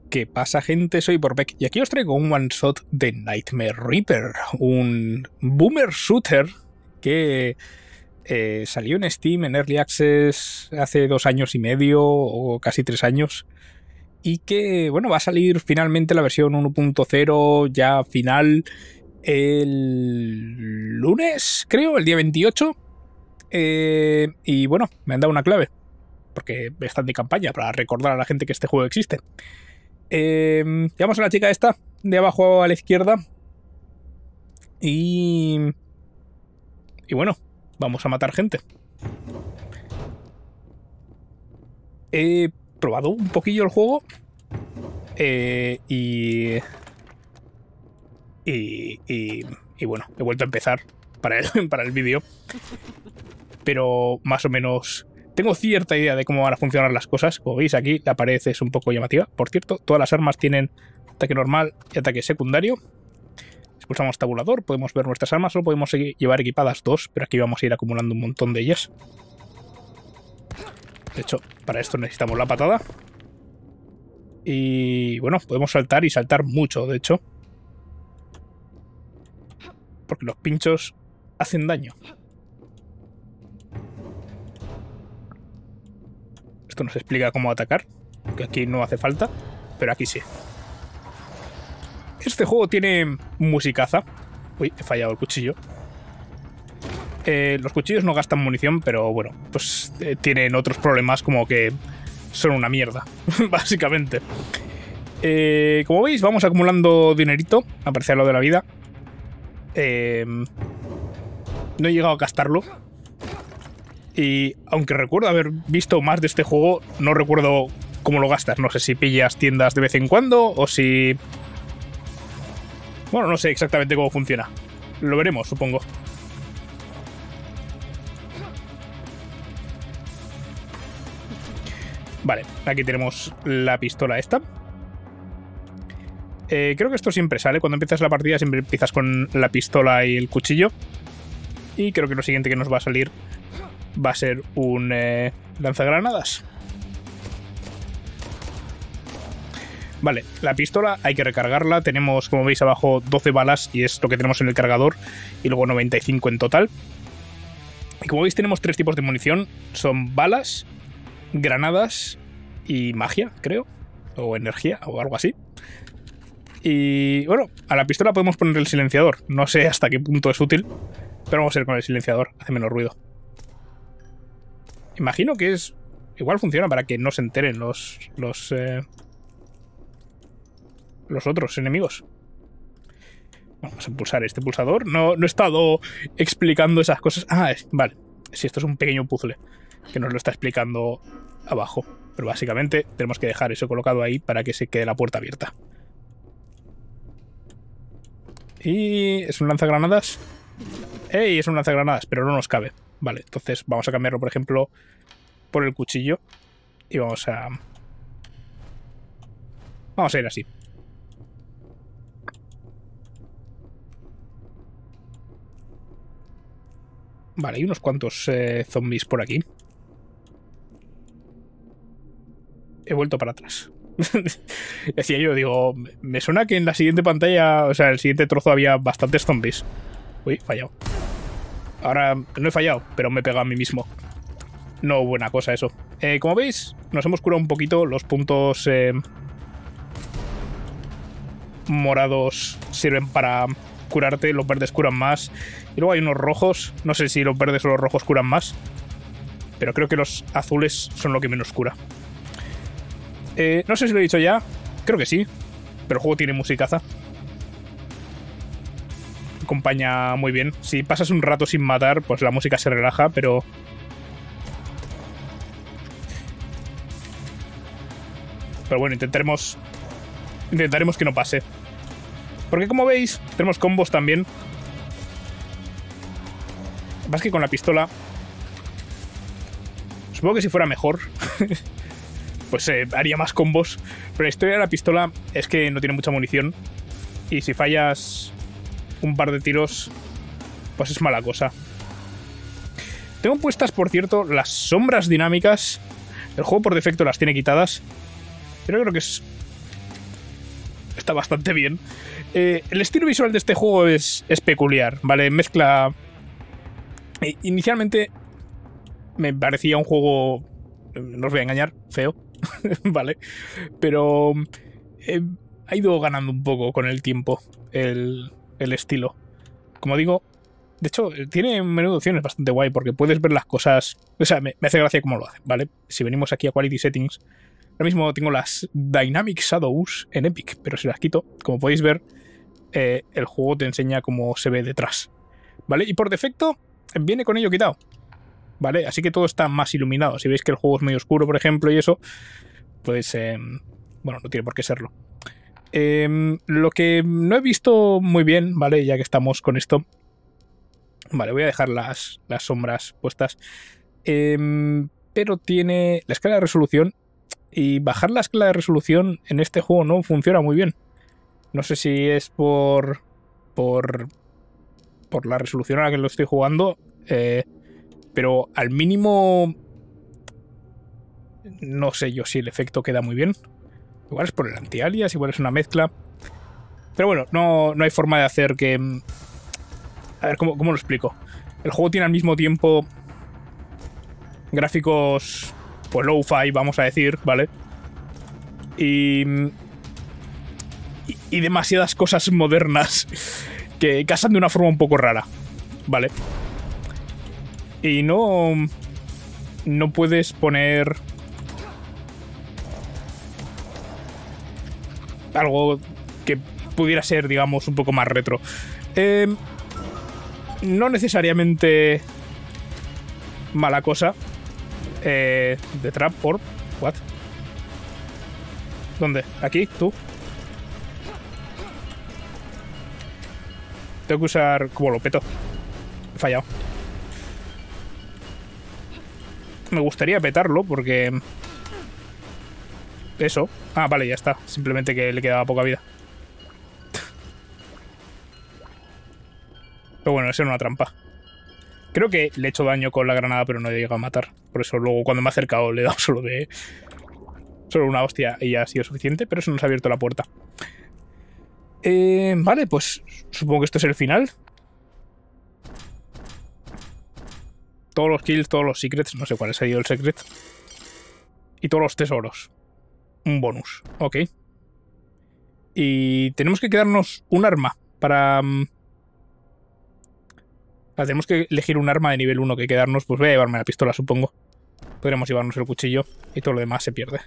¿Qué pasa, gente? Soy Borbeck y aquí os traigo un one-shot de Nightmare Reaper, un boomer shooter que salió en Steam en Early Access hace 2 años y medio o casi 3 años y que, bueno, va a salir finalmente la versión 1.0 ya final el lunes, creo, el día 28. Y bueno, me han dado una clave porque está en mi campaña para recordar a la gente que este juego existe. Llamamos a la chica esta de abajo a la izquierda y bueno, vamos a matar gente. He probado un poquillo el juego y bueno, he vuelto a empezar para el vídeo, pero más o menos tengo cierta idea de cómo van a funcionar las cosas. Como veis aquí, la pared es un poco llamativa. Por cierto, todas las armas tienen ataque normal y ataque secundario. Si pulsamos tabulador, podemos ver nuestras armas. Solo podemos llevar equipadas 2, pero aquí vamos a ir acumulando un montón de ellas. De hecho, para esto necesitamos la patada. Y bueno, podemos saltar y saltar mucho, de hecho. Porque los pinchos hacen daño. Esto nos explica cómo atacar, que aquí no hace falta, pero aquí sí. Este juego tiene musicaza. Uy, he fallado el cuchillo. Los cuchillos no gastan munición, pero bueno, pues tienen otros problemas como que son una mierda, básicamente. Como veis, vamos acumulando dinerito, aparece lo de la vida. No he llegado a gastarlo. Y aunque recuerdo haber visto más de este juego, no recuerdo cómo lo gastas. No sé si pillas tiendas de vez en cuando o si... Bueno, no sé exactamente cómo funciona. Lo veremos, supongo. Vale, aquí tenemos la pistola esta. Creo que esto siempre sale. Cuando empiezas la partida siempre empiezas con la pistola y el cuchillo. Y creo que lo siguiente que nos va a salir va a ser un lanzagranadas. Vale, la pistola hay que recargarla. Tenemos, como veis abajo, 12 balas y es lo que tenemos en el cargador. Y luego 95 en total. Y como veis tenemos 3 tipos de munición. Son balas, granadas y magia, creo. O energía, o algo así. Y bueno, a la pistola podemos poner el silenciador. No sé hasta qué punto es útil, pero vamos a ir con el silenciador. Hace menos ruido. Imagino que es... Igual funciona para que no se enteren los otros enemigos. Vamos a pulsar este pulsador. No he estado explicando esas cosas. Ah, vale. Sí, esto es un pequeño puzzle que nos lo está explicando abajo. Pero básicamente tenemos que dejar eso colocado ahí para que se quede la puerta abierta. Y es un lanzagranadas. ¡Ey! Es un lanzagranadas, pero no nos cabe. Vale, entonces vamos a cambiarlo, por ejemplo, por el cuchillo. Y vamos a ir así. Vale, hay unos cuantos zombies por aquí. He vuelto para atrás. Decía yo, digo, me suena que en la siguiente pantalla, o sea, en el siguiente trozo había bastantes zombies. Uy, fallado. Ahora no he fallado, pero me he pegado a mí mismo. No buena cosa eso. Como veis, nos hemos curado un poquito. Los puntos morados sirven para curarte. Los verdes curan más. Y luego hay unos rojos. No sé si los verdes o los rojos curan más, pero creo que los azules son lo que menos cura. No sé si lo he dicho ya. Creo que sí. Pero el juego tiene musicaza. Acompaña muy bien. Si pasas un rato sin matar, pues la música se relaja, pero... Pero bueno, intentaremos que no pase. Porque como veis, tenemos combos también. Lo que pasa es que con la pistola... Supongo que si fuera mejor... pues haría más combos. Pero la historia de la pistola es que no tiene mucha munición. Y si fallas un par de tiros, pues es mala cosa. Tengo puestas, por cierto, las sombras dinámicas. El juego por defecto las tiene quitadas. Pero creo que es está bastante bien. El estilo visual de este juego es peculiar, ¿vale? Mezcla... Inicialmente me parecía un juego, no os voy a engañar, feo, ¿vale? Pero ha ido ganando un poco con el tiempo el estilo. Como digo, de hecho, tiene un menú de opciones bastante guay porque puedes ver las cosas... O sea, me hace gracia cómo lo hace, ¿vale? Si venimos aquí a Quality Settings, ahora mismo tengo las Dynamic Shadows en Epic, pero si las quito, como podéis ver, el juego te enseña cómo se ve detrás, ¿vale? Y por defecto viene con ello quitado, ¿vale? Así que todo está más iluminado. Si veis que el juego es muy oscuro, por ejemplo, y eso, pues, bueno, no tiene por qué serlo. Lo que no he visto muy bien, ¿vale? Ya que estamos con esto, vale, voy a dejar las sombras puestas, pero tiene la escala de resolución, y bajar la escala de resolución en este juego no funciona muy bien. No sé si es por la resolución a la que lo estoy jugando, pero al mínimo no sé yo si el efecto queda muy bien. Igual es por el anti-alias, igual es una mezcla. Pero bueno, no hay forma de hacer que... A ver, ¿cómo lo explico? El juego tiene al mismo tiempo gráficos, pues low-fi, vamos a decir, ¿vale? Y demasiadas cosas modernas que casan de una forma un poco rara, ¿vale? Y no puedes poner algo que pudiera ser, digamos, un poco más retro. No necesariamente mala cosa. The Trap Orb. What? ¿Dónde? ¿Aquí? ¿Tú? Tengo que usar... ¿Cómo lo peto? He fallado. Me gustaría petarlo porque... Eso. Ah, vale, ya está. Simplemente que le quedaba poca vida. Pero bueno, eso era una trampa. Creo que le he hecho daño con la granada, pero no he llegado a matar. Por eso luego cuando me ha acercado le he dado solo una hostia y ya ha sido suficiente, pero eso nos ha abierto la puerta. Vale, pues supongo que esto es el final. Todos los kills, todos los secrets, no sé cuál ha sido el secret. Y todos los tesoros. Un bonus, ok. Y tenemos que quedarnos un arma para... tenemos que elegir un arma de nivel 1 que quedarnos. Pues voy a llevarme la pistola, supongo. Podríamos llevarnos el cuchillo y todo lo demás se pierde.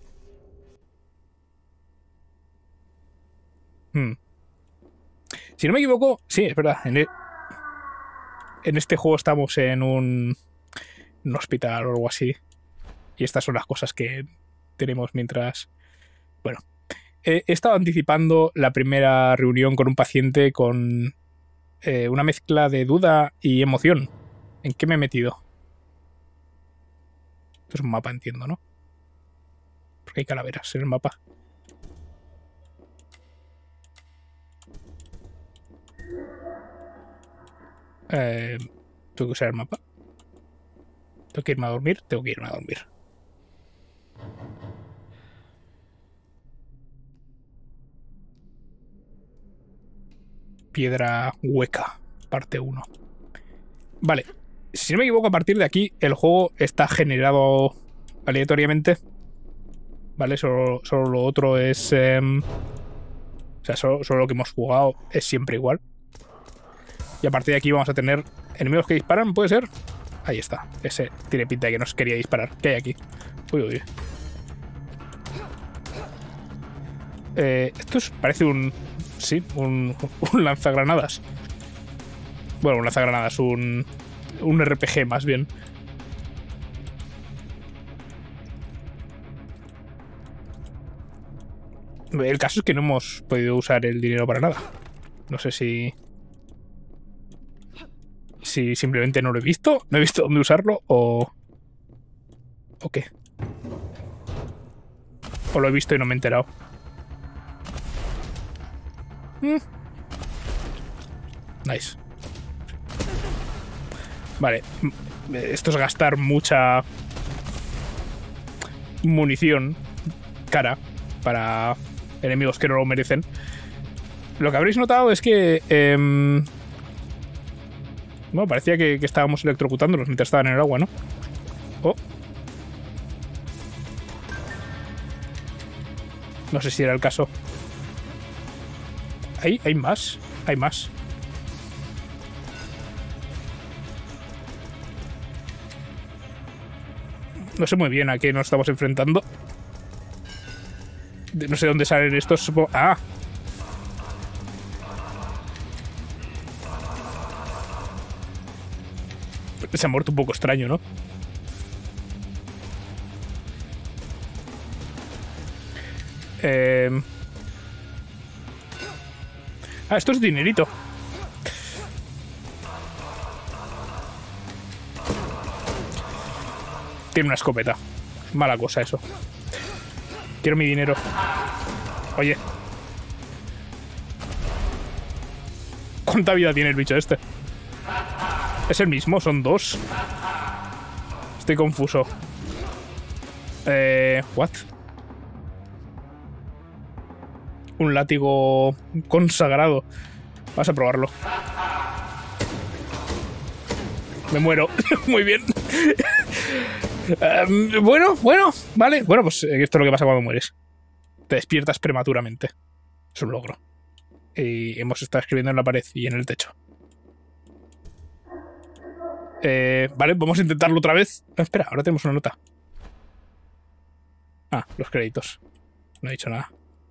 Si no me equivoco, sí, es verdad. En este juego estamos en un hospital o algo así. Y estas son las cosas que tenemos mientras... Bueno, he estado anticipando la primera reunión con un paciente con una mezcla de duda y emoción. ¿En qué me he metido? Esto es un mapa, entiendo, ¿no? Porque hay calaveras en el mapa. Tengo que usar el mapa. Tengo que irme a dormir. Tengo que irme a dormir. Piedra hueca, parte 1. Vale. Si no me equivoco, a partir de aquí el juego está generado aleatoriamente. Vale, solo lo otro es... o sea, solo lo que hemos jugado es siempre igual. Y a partir de aquí vamos a tener enemigos que disparan, ¿puede ser? Ahí está. Ese tiene pinta de que nos quería disparar. ¿Qué hay aquí? Uy, uy. Esto parece un... Sí, un lanzagranadas. Bueno, un lanzagranadas, un RPG más bien. El caso es que no hemos podido usar el dinero para nada. No sé si simplemente no lo he visto, no he visto dónde usarlo o qué. O lo he visto y no me he enterado. Nice. Vale. Esto es gastar mucha munición cara para enemigos que no lo merecen. Lo que habréis notado es que... bueno, parecía que estábamos electrocutándolos mientras estaban en el agua, ¿no? Oh. No sé si era el caso. Hay más. Hay más. No sé muy bien a qué nos estamos enfrentando. No sé dónde salen estos. ¡Ah! Se ha muerto un poco extraño, ¿no? Ah, esto es dinerito. Tiene una escopeta. Mala cosa eso. Quiero mi dinero. Oye. ¿Cuánta vida tiene el bicho este? ¿Es el mismo? ¿Son dos? Estoy confuso. ¿What? Un látigo consagrado. Vamos a probarlo. Me muero. Muy bien. Bueno, vale. Bueno, pues esto es lo que pasa cuando mueres. Te despiertas prematuramente. Es un logro. Y hemos estado escribiendo en la pared y en el techo. Vale, vamos a intentarlo otra vez. Espera, ahora tenemos una nota. Ah, los créditos. No he dicho nada.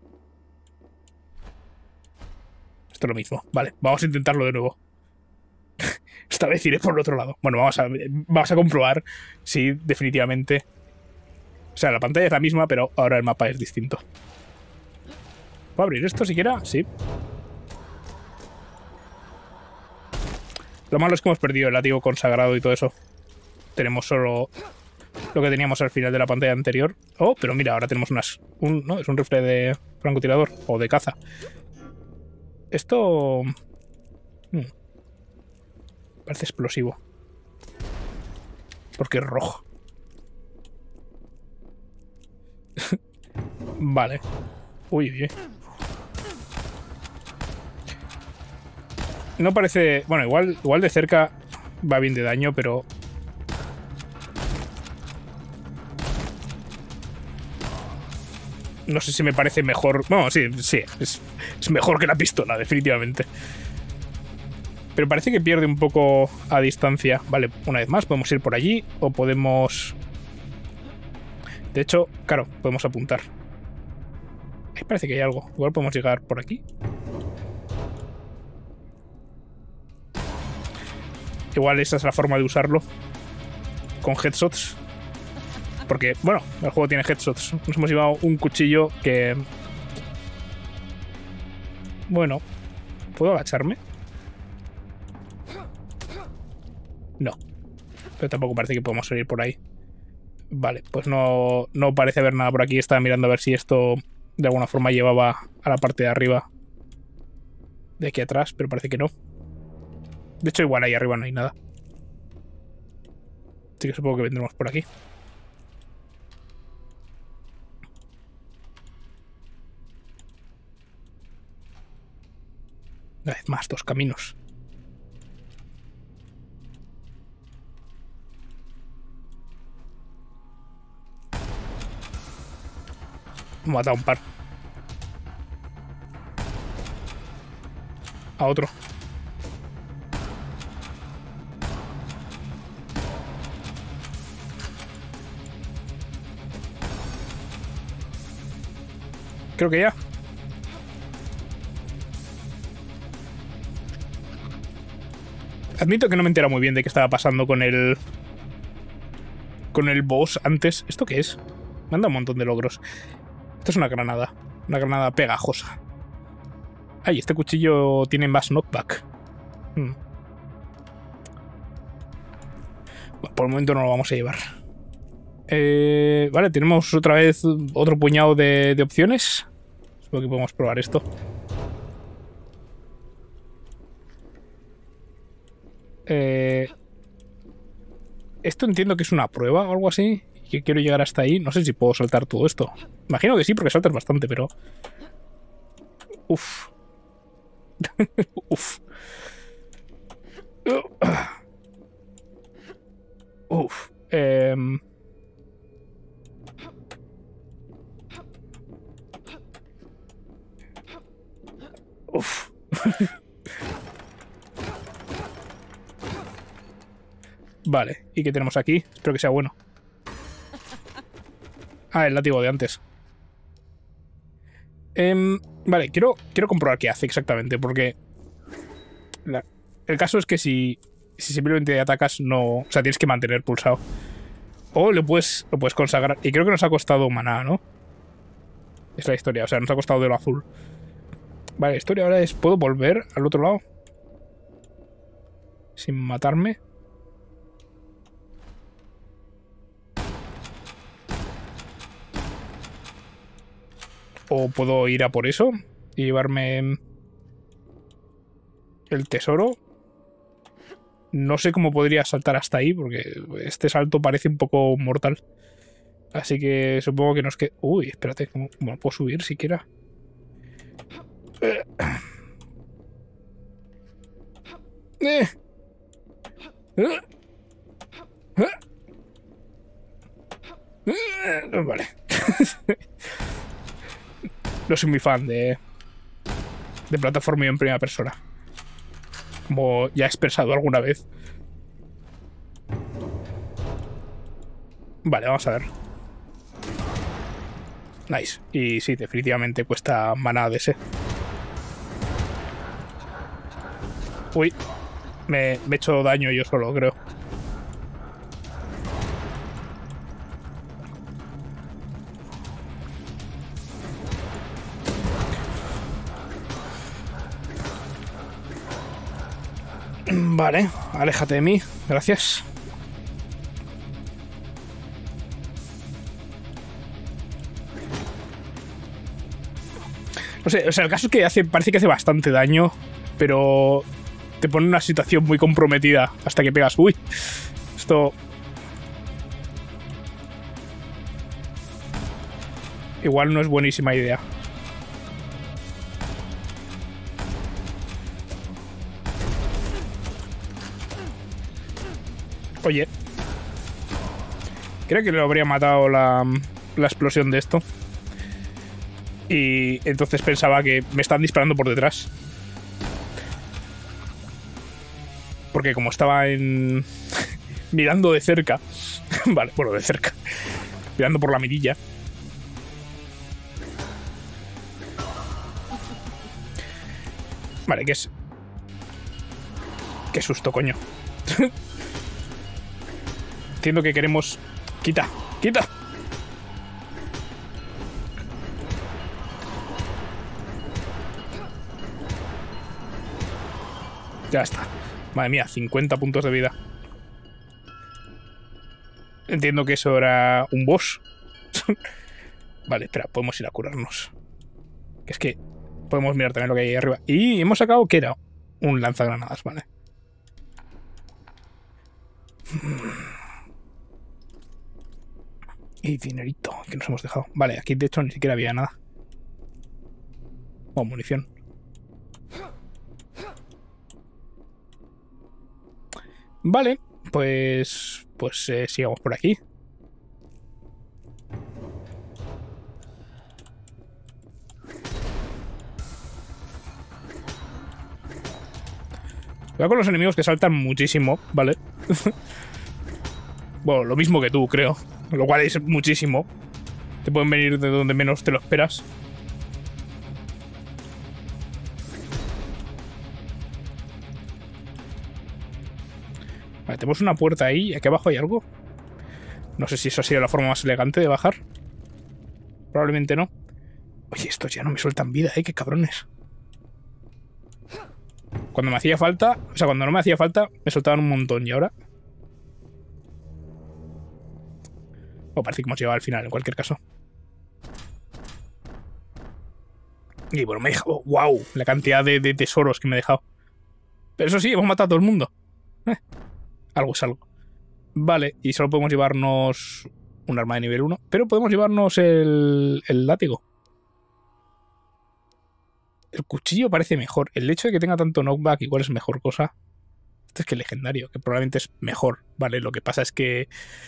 Esto es lo mismo. Vale, vamos a intentarlo de nuevo. Esta vez iré por el otro lado. Bueno, vamos a comprobar si definitivamente... O sea, la pantalla es la misma, pero ahora el mapa es distinto. ¿Puedo abrir esto siquiera? Sí. Lo malo es que hemos perdido el látigo consagrado y todo eso. Tenemos solo lo que teníamos al final de la pantalla anterior. Oh, pero mira, ahora tenemos no, es un rifle de francotirador o de caza. Esto... parece explosivo. Porque es rojo. Vale. Uy. No parece... Bueno, igual de cerca va bien de daño, pero... No sé si me parece mejor... Bueno, sí, es mejor que la pistola, definitivamente. Pero parece que pierde un poco a distancia. Vale, una vez más, podemos ir por allí o podemos... De hecho, claro, podemos apuntar. Ahí parece que hay algo. Igual podemos llegar por aquí. Igual esa es la forma de usarlo. Con headshots. Porque, bueno, el juego tiene headshots. Nos hemos llevado un cuchillo que... Bueno, ¿puedo agacharme? No. Pero tampoco parece que podemos salir por ahí. Vale, pues no parece haber nada por aquí. Estaba mirando a ver si esto de alguna forma llevaba a la parte de arriba. De aquí atrás, pero parece que no. De hecho, igual ahí arriba no hay nada. Así que supongo que vendremos por aquí. Una vez más, dos caminos. Me he matado un par. A otro. Creo que ya. Admito que no me entera muy bien de qué estaba pasando con el boss antes. ¿Esto qué es? Me han dado un montón de logros. Esto es una granada. Una granada pegajosa. Ay, este cuchillo tiene más knockback. Bueno, por el momento no lo vamos a llevar. Vale, tenemos otra vez otro puñado de opciones. Supongo que podemos probar esto. Esto entiendo que es una prueba o algo así. Que quiero llegar hasta ahí. No sé si puedo saltar todo esto. Imagino que sí, porque saltas bastante, pero... Uf. Uf. Uf. Uf. Vale, ¿y qué tenemos aquí? Espero que sea bueno. Ah, el látigo de antes. Vale, quiero comprobar qué hace exactamente, porque el caso es que si simplemente atacas, no... O sea, tienes que mantener pulsado. O lo puedes consagrar. Y creo que nos ha costado maná, ¿no? Es la historia, o sea, nos ha costado de lo azul. Vale, la historia ahora es... ¿Puedo volver al otro lado? Sin matarme. O puedo ir a por eso y llevarme el tesoro. No sé cómo podría saltar hasta ahí, porque este salto parece un poco mortal. Así que supongo que nos queda... Uy, espérate, ¿cómo puedo subir siquiera? Vale. No soy muy fan de plataforma en primera persona, como ya he expresado alguna vez. Vale, vamos a ver. Nice. Y sí, definitivamente cuesta maná de ese. Uy, me he hecho daño yo solo, creo. Vale, aléjate de mí, gracias. No sé, o sea, el caso es que parece que hace bastante daño, pero te pone en una situación muy comprometida hasta que pegas. Uy, esto... Igual no es buenísima idea. Oye. Creo que le habría matado la explosión de esto. Y entonces pensaba que me están disparando por detrás. Porque como estaba mirando de cerca. Vale, bueno, de cerca. Mirando por la mirilla. Vale, ¿qué es? Qué susto, coño. Entiendo que queremos... ¡Quita! ¡Quita! Ya está. Madre mía, 50 puntos de vida. Entiendo que eso era un boss. Vale, espera, podemos ir a curarnos. Que es que podemos mirar también lo que hay ahí arriba. Y hemos sacado que era un lanzagranadas, vale. Y dinerito que nos hemos dejado. Vale, aquí de hecho ni siquiera había nada. O munición. Vale, pues sigamos por aquí. Cuidado con los enemigos que saltan muchísimo, ¿vale? Bueno, lo mismo que tú, creo. Lo cual es muchísimo. Te pueden venir de donde menos te lo esperas. Vale, tenemos una puerta ahí. ¿Aquí abajo hay algo? No sé si eso ha sido la forma más elegante de bajar. Probablemente no. Oye, estos ya no me sueltan vida, qué cabrones. Cuando me hacía falta... O sea, cuando no me hacía falta, me soltaban un montón. ¿Y ahora? Oh, parece que hemos llegado al final, en cualquier caso. Y bueno, me he dejado... ¡Wow! La cantidad de tesoros que me he dejado. Pero eso sí, hemos matado a todo el mundo. Algo es algo. Vale, y solo podemos llevarnos un arma de nivel 1. Pero podemos llevarnos el látigo. El cuchillo parece mejor. El hecho de que tenga tanto knockback igual es mejor cosa. Este es que el legendario, que probablemente es mejor, ¿vale? Lo que pasa es que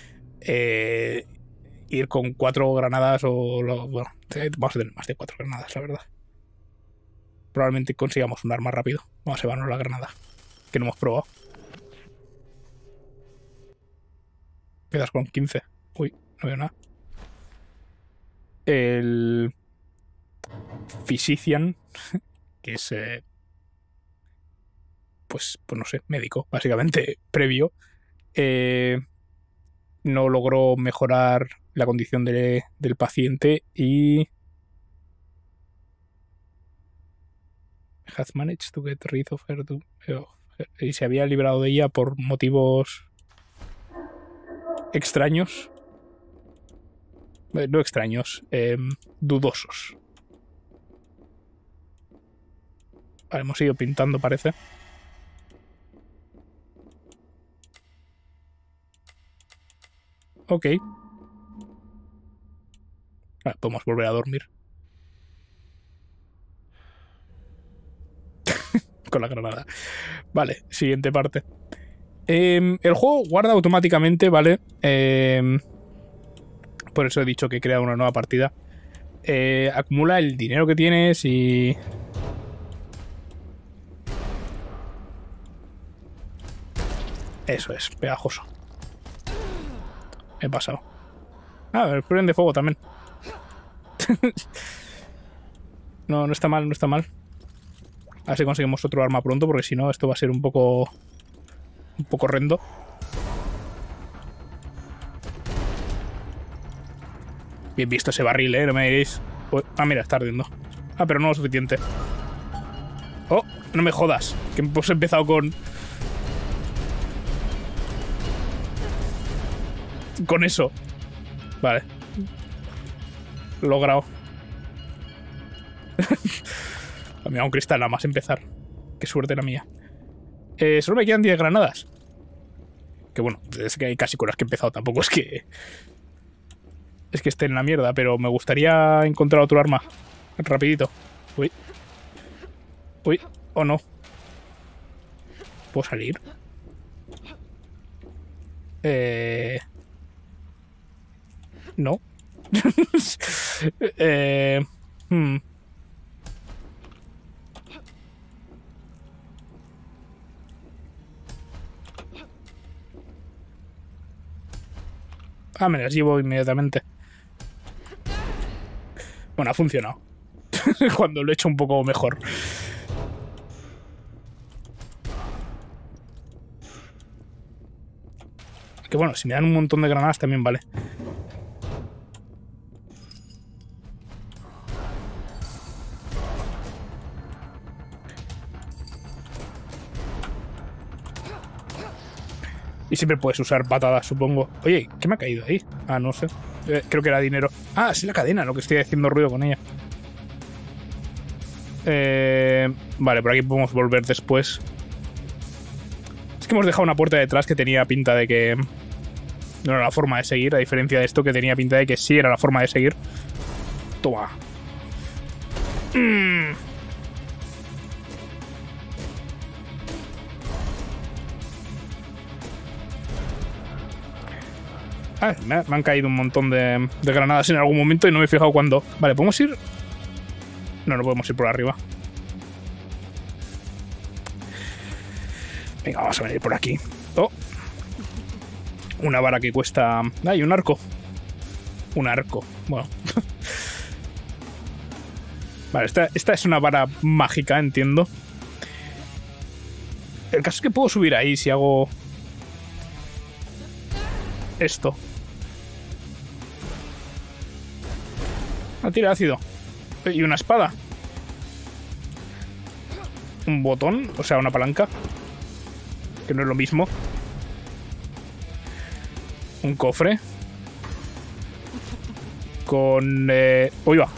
ir con 4 granadas bueno, vamos a tener más de 4 granadas, la verdad. Probablemente consigamos un arma rápido. Vamos a llevarnos la granada, que no hemos probado. Quedas con 15. Uy, no veo nada. El Physician, que es pues no sé, médico, básicamente, previo, no logró mejorar la condición del paciente y has managed to get rid of her y se había librado de ella por motivos extraños. No extraños, dudosos. Vale, hemos ido pintando, parece. Ok. Vale, podemos volver a dormir. Con la granada. Vale, siguiente parte. El juego guarda automáticamente, ¿vale? Por eso he dicho que crea una nueva partida. Acumula el dinero que tienes y... Eso es, pegajoso. He pasado. Ah, el prende de fuego también. No, no está mal, no está mal. A ver si conseguimos otro arma pronto, porque si no, esto va a ser un poco horrendo. Bien visto ese barril, no me diréis. Ah, mira, está ardiendo. Ah, pero no lo suficiente. Oh, no me jodas. Que hemos empezado con eso. Vale. Logrado. Mira, un cristal nada más empezar. Qué suerte la mía. Solo me quedan 10 granadas. Que bueno, es que hay casi con las que he empezado. Tampoco es que... Es que esté en la mierda, pero me gustaría encontrar otro arma. Rapidito. Uy. Uy. O no. ¿Puedo salir? No. Ah, me las llevo inmediatamente. Bueno, ha funcionado. Cuando lo he hecho un poco mejor. Que bueno, si me dan un montón de granadas también vale. Y siempre puedes usar patadas, supongo. Oye, ¿qué me ha caído ahí? Ah, no sé. Creo que era dinero. Ah, es la cadena lo que estoy haciendo ruido con ella. Vale, por aquí podemos volver después. Es que hemos dejado una puerta detrás que tenía pinta de que no era la forma de seguir, a diferencia de esto que tenía pinta de que sí era la forma de seguir. Toma. Ah, me han caído un montón de granadas en algún momento y no me he fijado cuándo. Vale, ¿podemos ir? No, no podemos ir por arriba. Venga, vamos a venir por aquí. Oh. Una vara que cuesta... ¡Ay, un arco! Un arco. Bueno. Vale, esta es una vara mágica, entiendo. El caso es que puedo subir ahí si hago... esto. Tira ácido. Y una espada. Un botón, o sea, una palanca. Que no es lo mismo. Un cofre. Con... uy, va.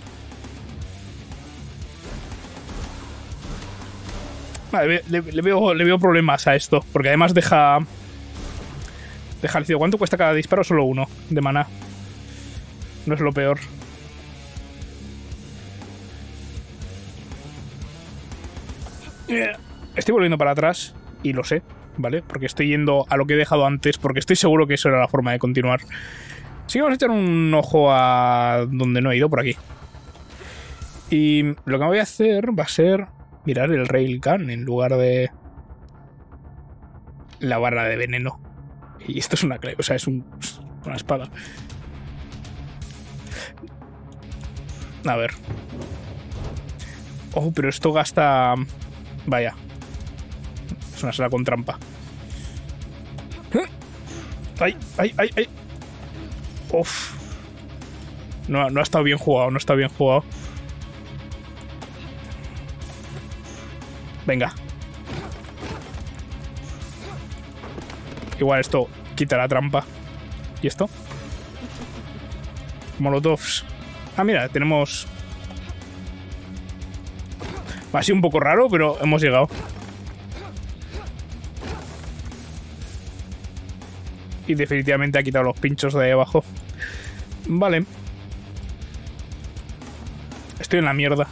Vale, le veo problemas a esto. Porque además deja el ácido. ¿Cuánto cuesta cada disparo? Solo uno de maná. No es lo peor. Estoy volviendo para atrás y lo sé, ¿vale? Porque estoy yendo a lo que he dejado antes, porque estoy seguro que eso era la forma de continuar. Así que vamos a echar un ojo a donde no he ido, por aquí. Y lo que me voy a hacer va a ser mirar el Railgun en lugar de la barra de veneno. Y esto es una clave, o sea, es una espada. A ver. Oh, pero esto gasta... Vaya. Es una sala con trampa. ¡Ay, ay, ay, ay! Uf. No ha estado bien jugado, no está bien jugado. Venga. Igual esto quita la trampa. ¿Y esto? Molotovs. Ah, mira, tenemos... Ha sido un poco raro, pero hemos llegado. Y definitivamente ha quitado los pinchos de ahí abajo. Vale. Estoy en la mierda.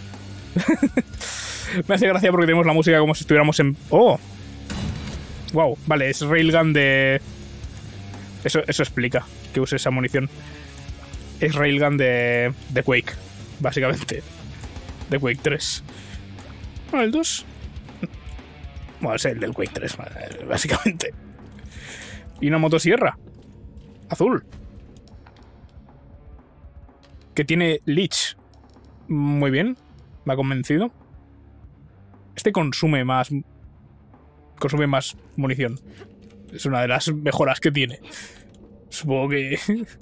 Me hace gracia porque tenemos la música como si estuviéramos en... ¡Oh! Wow, vale, es Railgun de... Eso explica que use esa munición. Es Railgun de Quake, básicamente. De Quake 3. Bueno, el 2... Bueno, es el del Quake 3, básicamente. Y una motosierra. Azul. Que tiene Leech. Muy bien. Me ha convencido. Este consume más munición. Es una de las mejoras que tiene. Supongo que...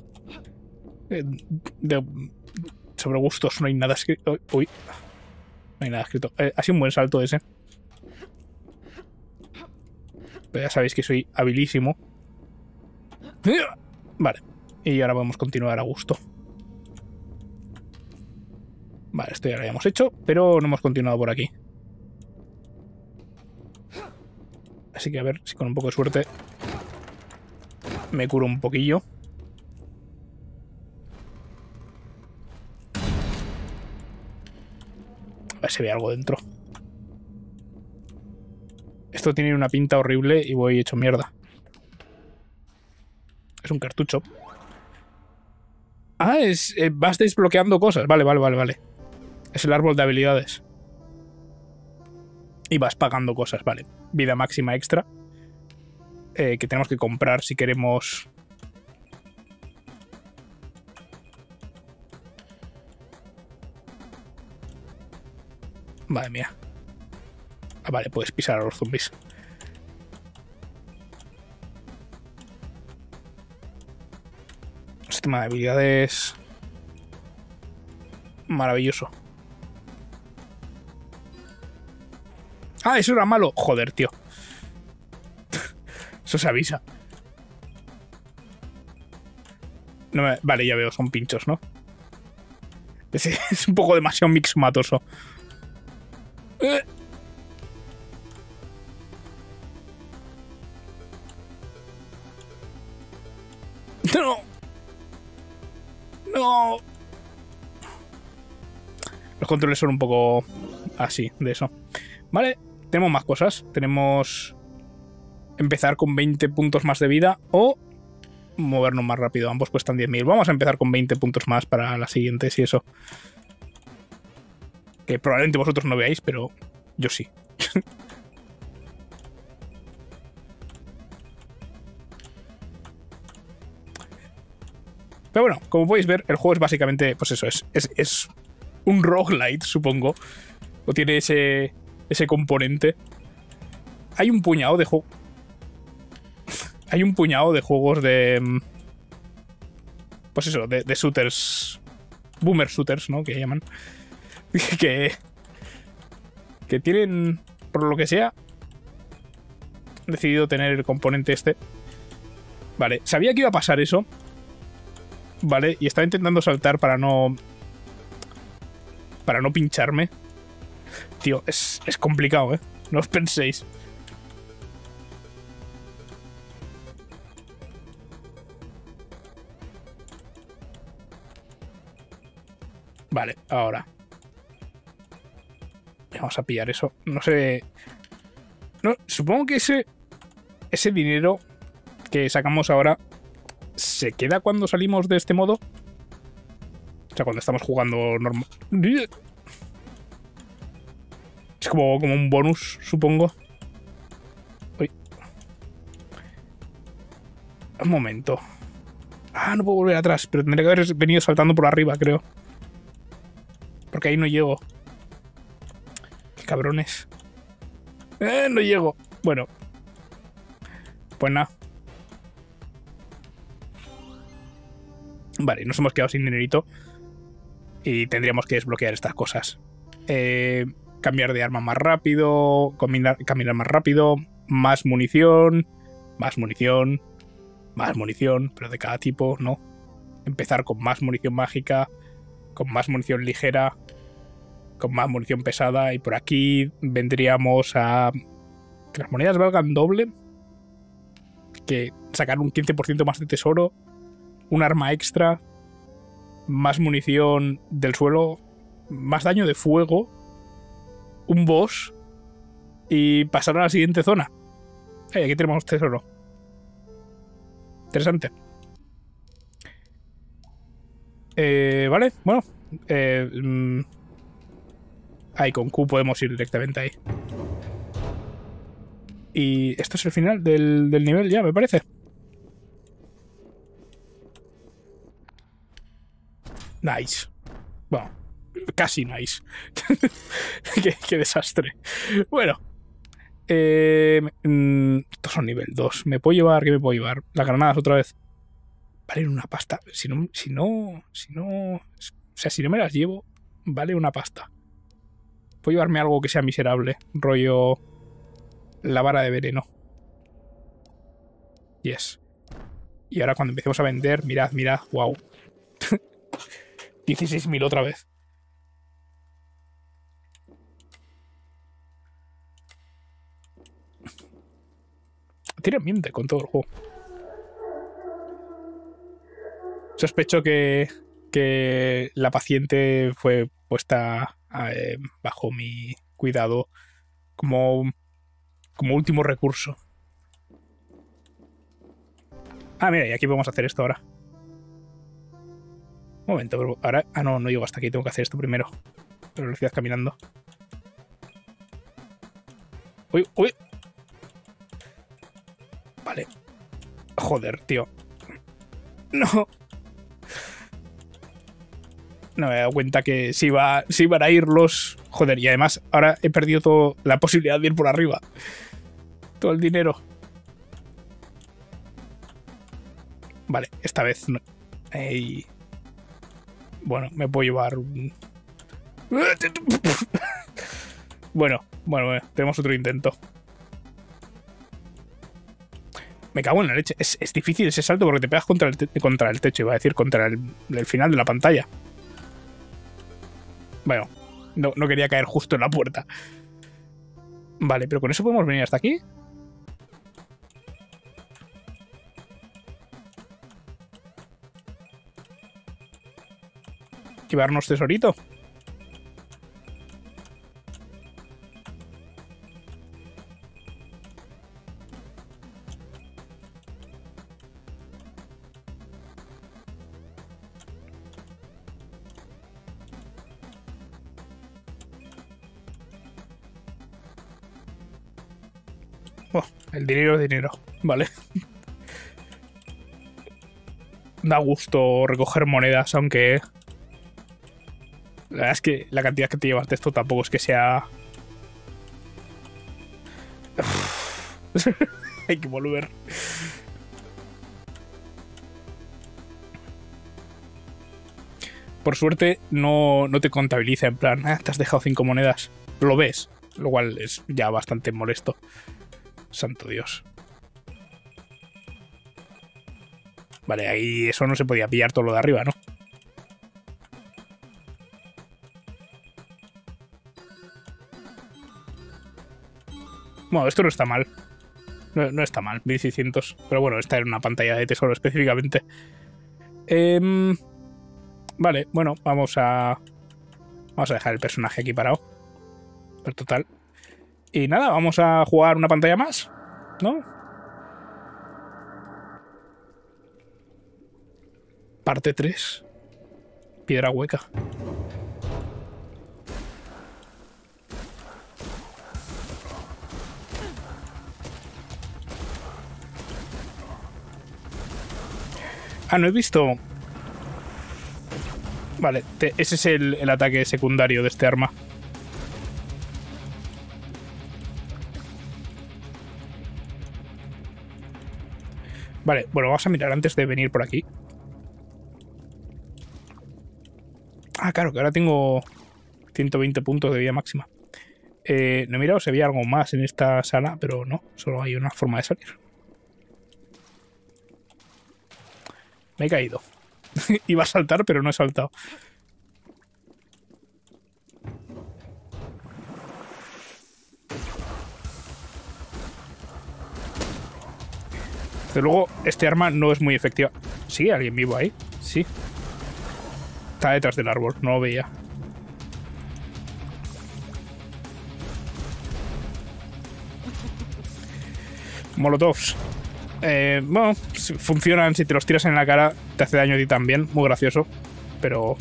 sobre gustos no hay nada escrito. Uy. No hay nada escrito. Ha sido un buen salto ese. Pero ya sabéis que soy habilísimo. Vale. Y ahora podemos continuar a gusto. Vale, esto ya lo habíamos hecho, pero no hemos continuado por aquí. Así que a ver si con un poco de suerte me curo un poquillo. A ver si ve algo dentro. Esto tiene una pinta horrible y voy hecho mierda. Es un cartucho. Ah, vas desbloqueando cosas. Vale. Es el árbol de habilidades. Y vas pagando cosas, vale. Vida máxima extra. Que tenemos que comprar si queremos... Madre mía. Ah, vale, puedes pisar a los zombies. Sistema de habilidades... Maravilloso. Ah, eso era malo. Joder, tío. Eso se avisa. No me... Vale, ya veo, son pinchos, ¿no? Es un poco demasiado mixomatoso. No. No. Los controles son un poco así, de eso. Vale, tenemos más cosas. Tenemos empezar con 20 puntos más de vida o movernos más rápido. Ambos cuestan 10.000. Vamos a empezar con 20 puntos más para las siguientes y eso. Que probablemente vosotros no veáis, pero yo sí. Pero bueno, como podéis ver, el juego es básicamente, pues eso, es un roguelite, supongo. O tiene ese componente. Hay un puñado de juegos... Hay un puñado de juegos de... Pues eso, de shooters... Boomer shooters, ¿no? Que llaman. que tienen, por lo que sea, decidido tener el componente este. Vale, sabía que iba a pasar eso. Vale, y estaba intentando saltar para no pincharme. Tío, es complicado, ¿eh? No os penséis. Vale, ahora. Vamos a pillar eso. No sé... No, supongo que ese dinero que sacamos ahora se queda cuando salimos de este modo. O sea, cuando estamos jugando normal. Es como un bonus, supongo. Uy. Un momento. Ah, no puedo volver atrás, pero tendría que haber venido saltando por arriba, creo. Porque ahí no llego. Qué cabrones. No llego. Bueno. Pues nada. Vale, nos hemos quedado sin dinerito. Y tendríamos que desbloquear estas cosas. Cambiar de arma más rápido. Caminar más rápido. Más munición. Más munición. Más munición. Pero de cada tipo, ¿no? Empezar con más munición mágica. Con más munición ligera. Con más munición pesada. Y por aquí vendríamos a... que las monedas valgan doble. Que sacar un 15% más de tesoro. Un arma extra. Más munición del suelo. Más daño de fuego. Un boss. Y pasar a la siguiente zona. Aquí tenemos tesoro. Interesante. Vale, bueno. Ahí con Q podemos ir directamente ahí. Y esto es el final del nivel ya, me parece. Nice. Bueno, casi nice. qué desastre. Bueno. Estos son nivel 2. ¿Me puedo llevar? ¿Qué me puedo llevar? Las granadas otra vez. Valen una pasta. Si no... O sea, si no me las llevo, vale una pasta. Puedo llevarme algo que sea miserable. Rollo... la vara de veneno. Yes. Y ahora cuando empecemos a vender, mirad, wow. 16.000 otra vez. Tiene ambiente con todo el juego. Sospecho que la paciente fue puesta bajo mi cuidado como último recurso. Ah, mira, y aquí podemos hacer esto ahora. Un momento, pero ahora... Ah, no llego hasta aquí, tengo que hacer esto primero. Pero velocidad caminando. Uy. Vale. Joder, tío. No. No me he dado cuenta que sí iban a ir los... Joder, y además ahora he perdido toda la posibilidad de ir por arriba. Todo el dinero. Vale, esta vez no. Ey. Bueno, me puedo llevar un... Bueno, tenemos otro intento. Me cago en la leche. Es difícil ese salto porque te pegas contra el techo, iba a decir, contra el final de la pantalla. Bueno, no quería caer justo en la puerta. Vale, pero con eso podemos venir hasta aquí. Llevarnos tesorito. Oh, el dinero es dinero. Vale. Da gusto recoger monedas, aunque... La verdad es que la cantidad que te llevas de esto tampoco es que sea... Hay que volver. Por suerte no te contabiliza en plan, te has dejado 5 monedas. Lo ves, lo cual es ya bastante molesto. Santo Dios. Vale, ahí eso no se podía pillar todo lo de arriba, ¿no? Bueno, esto no está mal. No está mal, 1600. Pero bueno, esta era una pantalla de tesoro específicamente. Vale, bueno, vamos a dejar el personaje aquí parado. Pero total. Y nada, vamos a jugar una pantalla más, ¿no? Parte 3. Piedra hueca. Ah, no he visto... Vale, ese es el ataque secundario de este arma. Vale, bueno, vamos a mirar antes de venir por aquí. Ah, claro, que ahora tengo 120 puntos de vida máxima. No he mirado si había algo más en esta sala, pero no, solo hay una forma de salir. Me he caído. Iba a saltar, pero no he saltado. Desde luego, este arma no es muy efectiva. ¿Sigue alguien vivo ahí? Sí. Está detrás del árbol, no lo veía. Molotovs. Bueno, funcionan si te los tiras en la cara, te hace daño a ti también, muy gracioso, pero...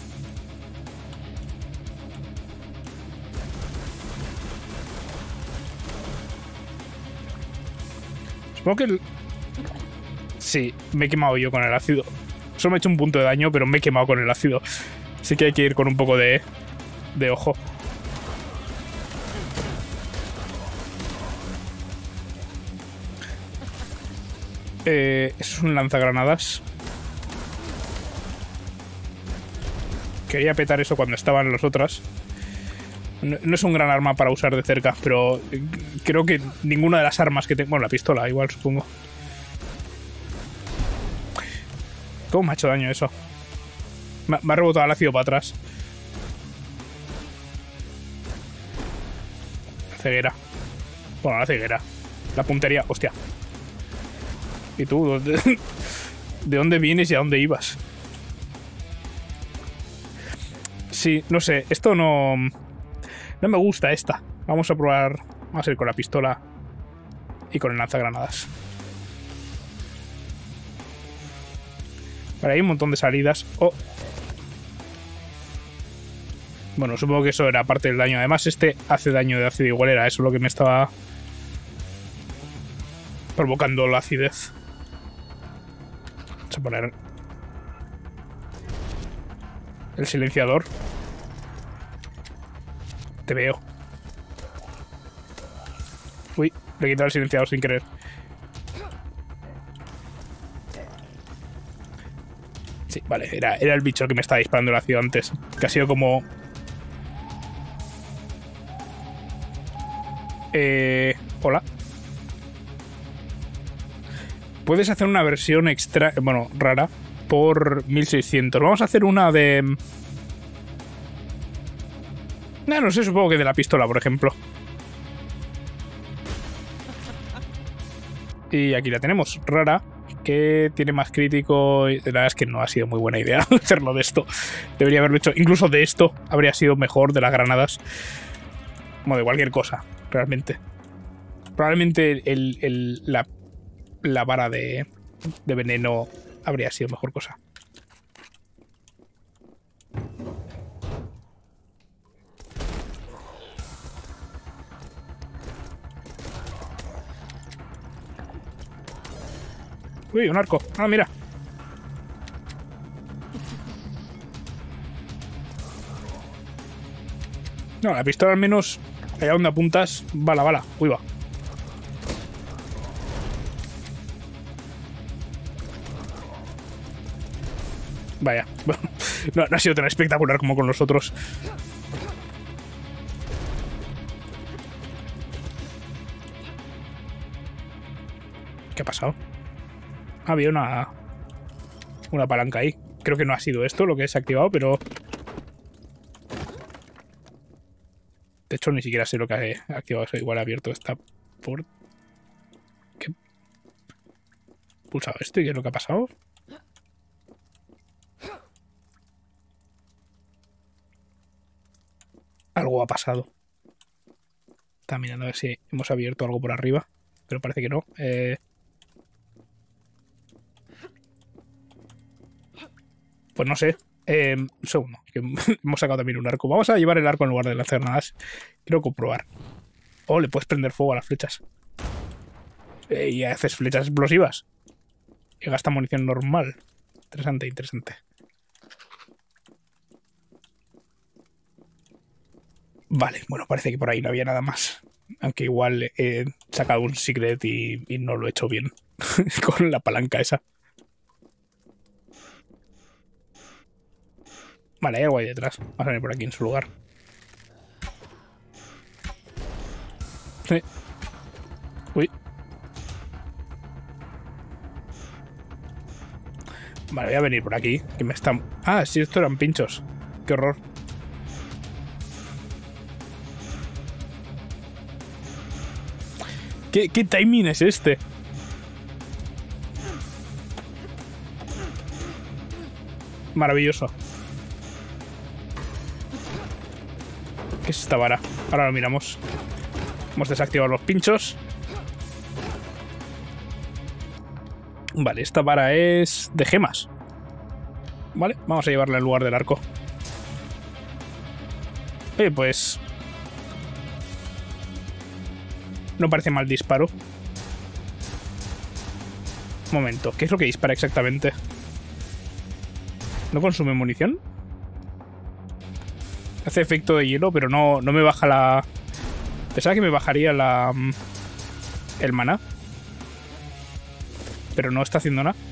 Supongo que... Sí, me he quemado yo con el ácido. Solo me he hecho un punto de daño, pero me he quemado con el ácido. Así que hay que ir con un poco de ojo. Eso es un lanzagranadas. Quería petar eso cuando estaban las otras. No es un gran arma para usar de cerca, pero creo que ninguna de las armas que tengo... Bueno, la pistola igual, supongo. ¿Cómo me ha hecho daño eso? Me ha rebotado el ácido para atrás. La ceguera. Bueno, la ceguera. La puntería. Hostia. ¿Y tú? ¿De dónde vienes y a dónde ibas? Sí, no sé. Esto no... No me gusta esta. Vamos a probar... Vamos a ir con la pistola y con el lanzagranadas. Vale, hay un montón de salidas. Oh. Bueno, supongo que eso era parte del daño. Además, este hace daño de ácido. Igual era eso lo que me estaba provocando la acidez. Vamos a poner el silenciador. Te veo. Uy, le he quitado el silenciador sin querer. Sí, vale, era el bicho que me estaba disparando el ácido antes. Que ha sido como... Hola. Puedes hacer una versión extra... Bueno, rara. Por 1600. Vamos a hacer una de... No sé, supongo que de la pistola, por ejemplo. Y aquí la tenemos, rara, que tiene más crítico. Y la verdad es que no ha sido muy buena idea hacerlo de esto. Debería haberlo hecho. Incluso de esto habría sido mejor, de las granadas. Como de cualquier cosa, realmente. Probablemente la vara de veneno habría sido mejor cosa. Uy, un arco. Ah, mira. No, la pistola al menos, allá donde apuntas, bala. Uy, va. Vaya. No ha sido tan espectacular como con los otros. ¿Qué ha pasado? Había una palanca ahí. Creo que no ha sido esto lo que se ha activado, pero... De hecho, ni siquiera sé lo que ha activado eso. Igual ha abierto esta puerta. ¿Qué? ¿He pulsado esto y qué es lo que ha pasado? Algo ha pasado. Está mirando a ver si hemos abierto algo por arriba. Pero parece que no. Pues no sé. Un segundo. Que hemos sacado también un arco. Vamos a llevar el arco en lugar de lanzar granadas. Quiero comprobar. Oh, le puedes prender fuego a las flechas. Y haces flechas explosivas. Y gasta munición normal. Interesante, interesante. Vale, bueno, parece que por ahí no había nada más. Aunque igual he sacado un secret y no lo he hecho bien. Con la palanca esa. Vale, hay algo ahí detrás. Vamos a venir por aquí en su lugar. Sí. Uy. Vale, voy a venir por aquí. Que me están... Ah, sí, esto eran pinchos. Qué horror. ¿Qué timing es este? Maravilloso. ¿Qué es esta vara? Ahora lo miramos. Hemos desactivado los pinchos. Vale, esta vara es de gemas. Vale, vamos a llevarla en lugar del arco. Pues... no parece mal disparo. Un momento, ¿qué es lo que dispara exactamente? ¿No consume munición? Hace efecto de hielo, pero no me baja la... Pensaba que me bajaría la... el maná. Pero no está haciendo nada.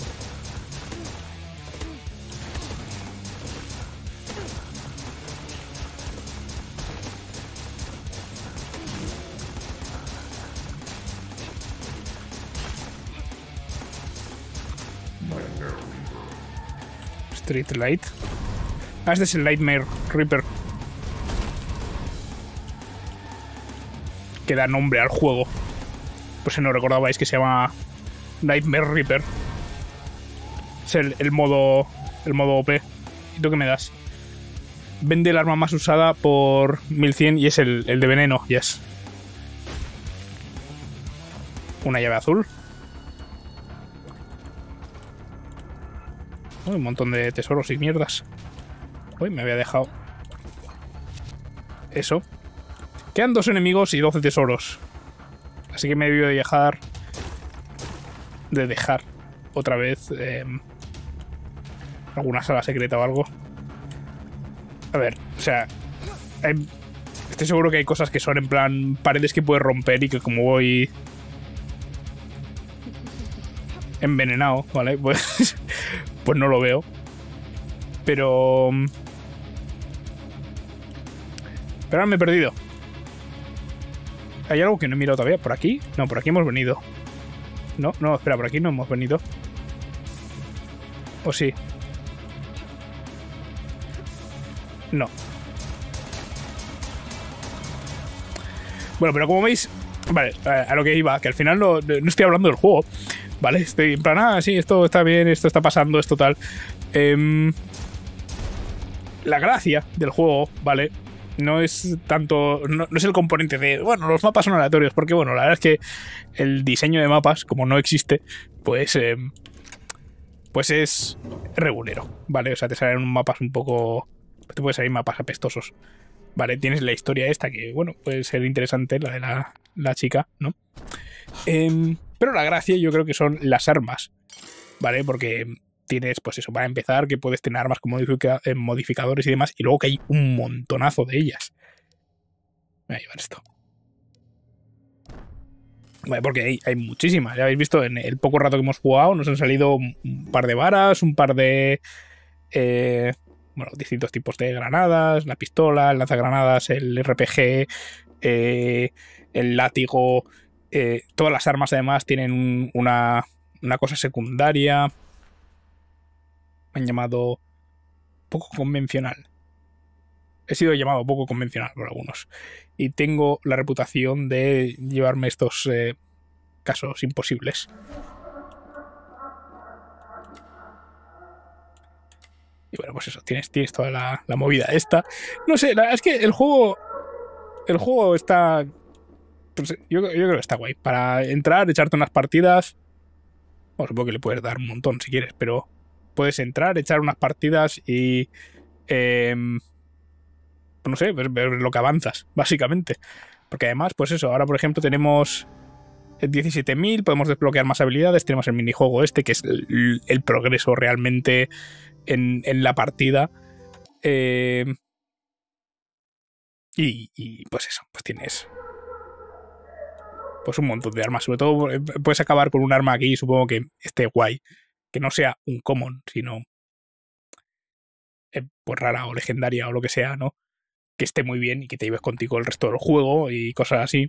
Street Light. Ah, este es el Nightmare Reaper. Que da nombre al juego. Pues si no recordabais que se llama Nightmare Reaper. Es el modo OP. ¿Y tú qué me das? Vende el arma más usada por 1100 y es el de veneno. Yes. Una llave azul. Un montón de tesoros y mierdas. Uy, me había dejado eso. Quedan 2 enemigos y 12 tesoros. Así que me debió de dejar otra vez alguna sala secreta o algo. A ver, o sea, estoy seguro que hay cosas que son en plan paredes que puedes romper y que como voy envenenado, ¿vale? Pues no lo veo. Pero ahora me he perdido. ¿Hay algo que no he mirado todavía? ¿Por aquí? No, por aquí hemos venido. No, espera, por aquí no hemos venido. ¿O sí? No. Bueno, pero como veis... Vale, a lo que iba, que al final no estoy hablando del juego. Vale, estoy en plan, sí, esto está bien, esto está pasando, esto tal. La gracia del juego, ¿vale? No es tanto... No es el componente de... Bueno, los mapas son aleatorios, porque bueno, la verdad es que el diseño de mapas, como no existe, pues es regulero, ¿vale? O sea, te salen mapas un poco... Te pueden salir mapas apestosos, ¿vale? Tienes la historia esta que, bueno, puede ser interesante, la de la chica, ¿no? Pero la gracia yo creo que son las armas, ¿vale? Porque tienes, pues eso, para empezar, que puedes tener armas con modificadores y demás, y luego que hay un montonazo de ellas. Voy a llevar esto. Vale, porque hay muchísimas. Ya habéis visto, en el poco rato que hemos jugado nos han salido un par de varas, un par de... bueno, distintos tipos de granadas, la pistola, el lanzagranadas, el RPG, el látigo... todas las armas además tienen una cosa secundaria. Me han llamado poco convencional. He sido llamado poco convencional por algunos. Y tengo la reputación de llevarme estos casos imposibles. Y bueno, pues eso, tienes toda la movida esta. No sé, la verdad es que el juego está Pues yo creo que está guay. Para entrar, echarte unas partidas. Bueno, supongo que le puedes dar un montón si quieres, pero puedes entrar, echar unas partidas y. No sé, ver lo que avanzas, básicamente. Porque además, pues eso, ahora por ejemplo tenemos 17.000, podemos desbloquear más habilidades, tenemos el minijuego este, que es el progreso realmente en la partida. Y pues eso, pues tienes pues un montón de armas. Sobre todo puedes acabar con un arma aquí, supongo que esté guay. Que no sea un common, sino pues rara o legendaria o lo que sea, ¿no? Que esté muy bien y que te lleves contigo el resto del juego y cosas así.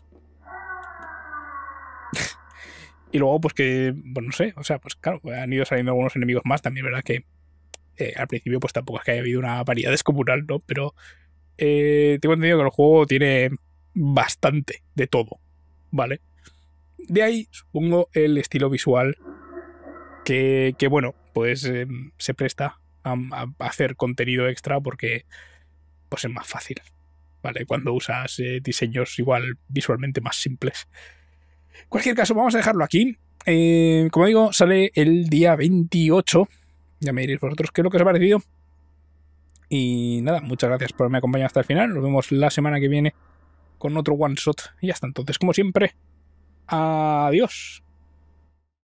Y luego, pues que, bueno, no sé, o sea, pues claro, han ido saliendo algunos enemigos más. También, ¿verdad? Que al principio, pues tampoco es que haya habido una variedad descomunal, ¿no? Pero tengo entendido que el juego tiene bastante de todo, ¿vale? De ahí, supongo, el estilo visual que bueno, pues se presta a hacer contenido extra porque pues es más fácil, ¿vale? Cuando usas diseños igual visualmente más simples. En cualquier caso, vamos a dejarlo aquí. Como digo, sale el día 28. Ya me diréis vosotros qué es lo que os ha parecido. Y nada, muchas gracias por haberme acompañado hasta el final. Nos vemos la semana que viene con otro one shot. Y hasta entonces, como siempre, adiós.